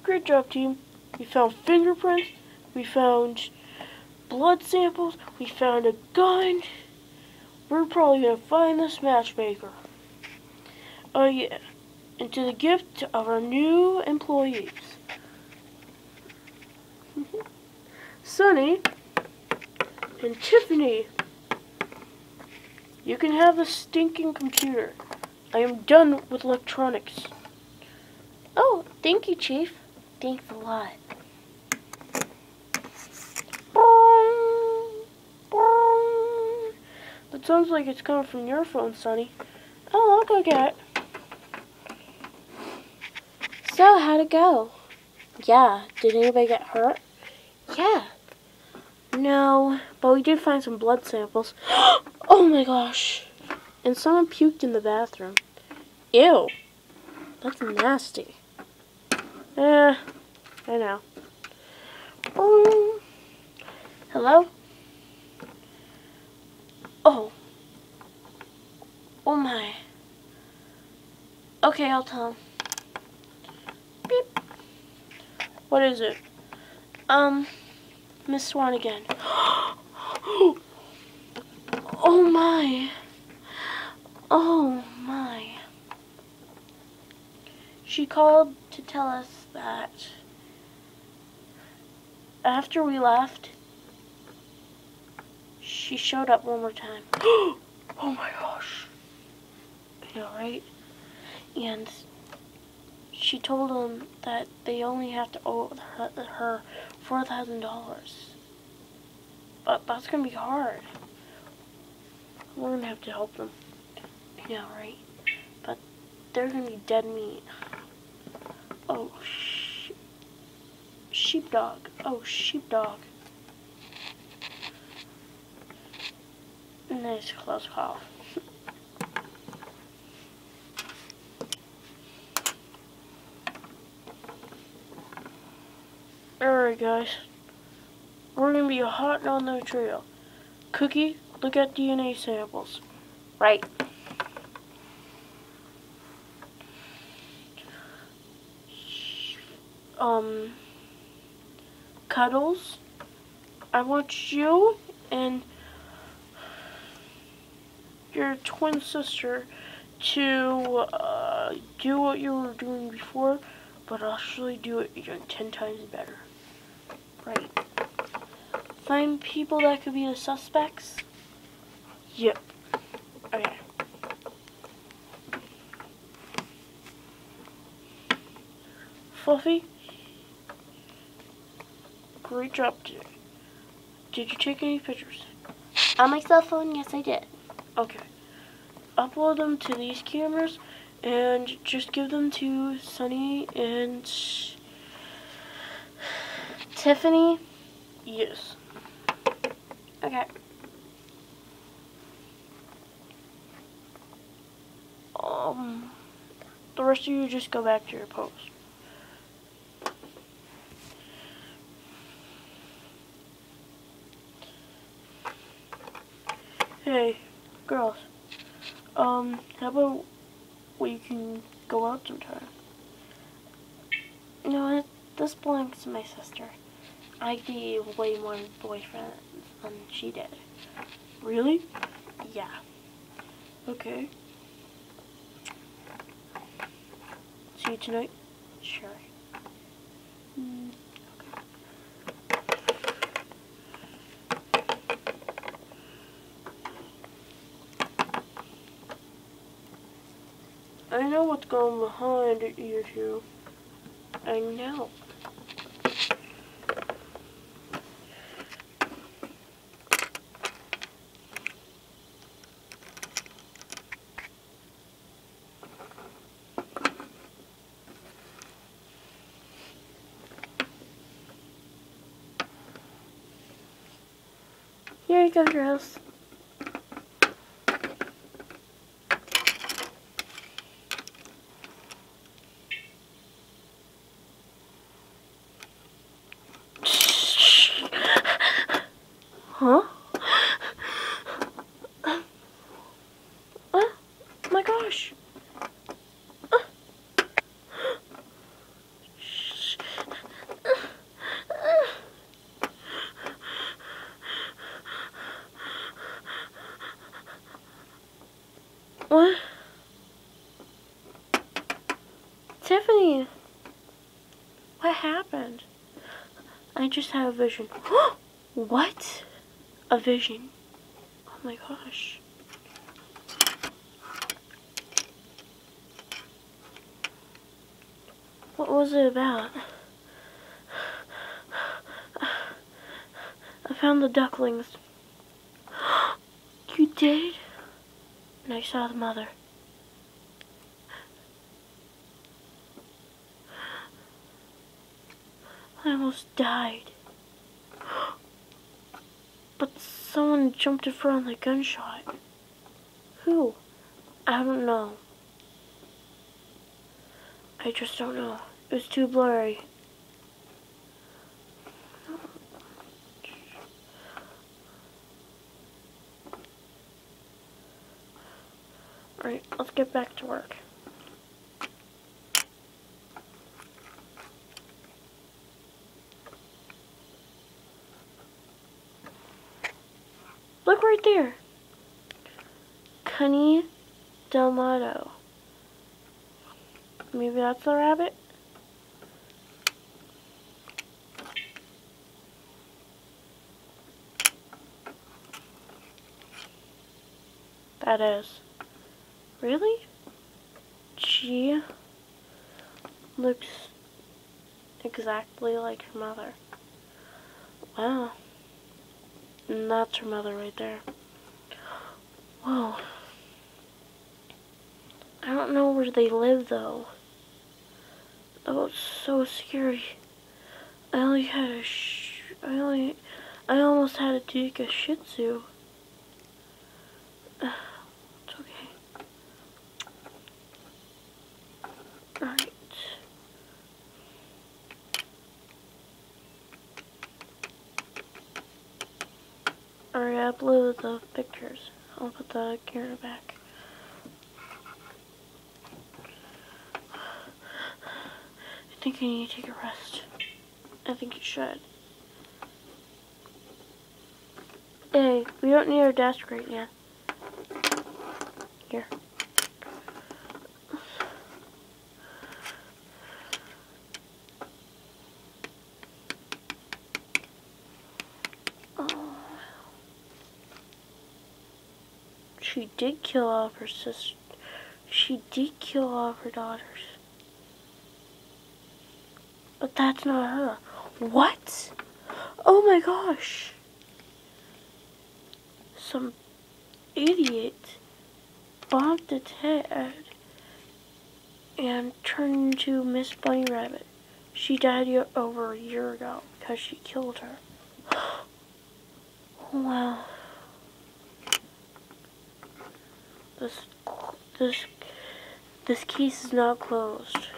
Great job, team. We found fingerprints. We found blood samples. We found a gun. We're probably gonna find this matchmaker. Oh yeah. And to the gift of our new employees. Sunny and Tiffany. You can have the stinking computer. I am done with electronics. Oh, thank you, Chief. Thanks a lot. That sounds like it's coming from your phone, Sunny. Oh, I'll go get it. So, how'd it go? Yeah, did anybody get hurt? Yeah. No, but we did find some blood samples. Oh my gosh. And someone puked in the bathroom. Ew. That's nasty. I know. Hello? Oh. Oh my. Okay, I'll tell him. Beep. What is it? Miss Swan again. Oh my. Oh my. She called to tell us that after we left, she showed up one more time. Oh my gosh. I know, right? And she told them that they only have to owe her $4,000. But that's going to be hard. We're going to have to help them. Yeah, right? But they're going to be dead meat. Oh, sheepdog. Oh, sheepdog. Nice close call. Alright, guys. We're going to be a hot on the trail. Cookie, look at DNA samples. Right. Cuddles, I want you and your twin sister to do what you were doing before, but actually do it even 10 times better. Right. Find people that could be the suspects. Yep. Okay. Fluffy, great job today. Did you take any pictures? On my cell phone, yes I did. Okay. Upload them to these cameras and just give them to Sunny and Tiffany? yes. Okay. The rest of you just go back to your post. Hey, girls. How about we can go out sometime? No, this belongs to my sister. I gave way more boyfriends than she did. Really? Yeah. Okay. See you tonight? Sure. I know what's going behind you two. I know. Here you go, girls. Huh? Oh my gosh. Honey! What happened? I just had a vision. What? A vision. Oh my gosh. What was it about? I found the ducklings. You did? And I saw the mother. I almost died. But someone jumped in front of the gunshot. Who? I don't know. I just don't know. It was too blurry. Alright, let's get back to work. Look right there. Cunny Delmato. Maybe that's the rabbit? That is. Really? She looks exactly like her mother. Wow. And that's her mother right there. Whoa. I don't know where they live though. Oh, it's so scary. I almost had to take a Shih Tzu. It's okay. Alright. Alright, I uploaded the pictures. I'll put the camera back. I think I need to take a rest. I think you should. Hey, we don't need our desk right now. Here. Oh. She did kill all of her sisters. She did kill all of her daughters. But that's not her. What? Oh my gosh. Some idiot bonked its head and turned into Miss Bunny Rabbit. She died over a year ago because she killed her. Wow. This case is not closed.